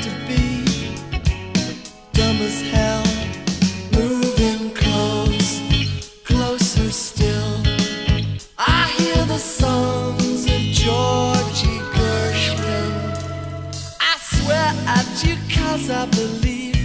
to be dumb as hell, moving close, closer still. I hear the songs of Georgie Gershwin. I swear at you 'cause I believe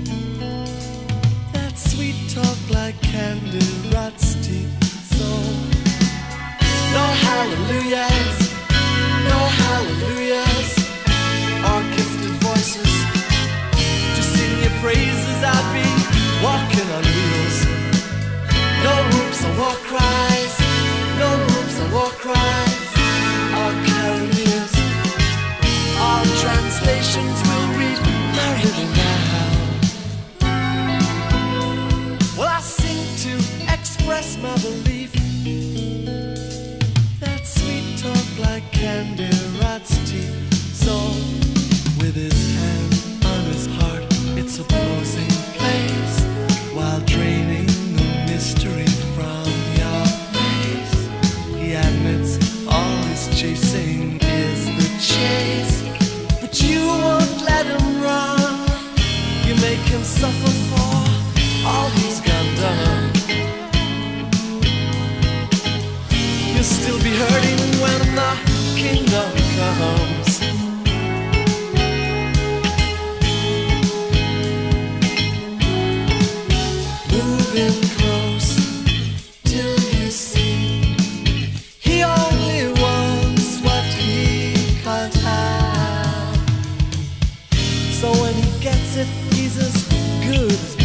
that sweet talk like candy rots deep. So no hallelujahs, no hallelujahs, or gifted voices to sing your praises. I'd be walking on wheels. No whoops or war cries, no whoops or war cries, or caroleers. All translations will read merrily now. Well, I sing to express my belief that sweet talk like candy rots teeth. So with his hand on his heart, it's opposing place, while draining the mystery from your face. He admits all his chasing is the chase, but you won't let him run. You make him suffer for all he's gone done. You'll still be hurting when the kingdom comes. Moving close till you see he only wants what he can't have. So when he gets it, he's as good as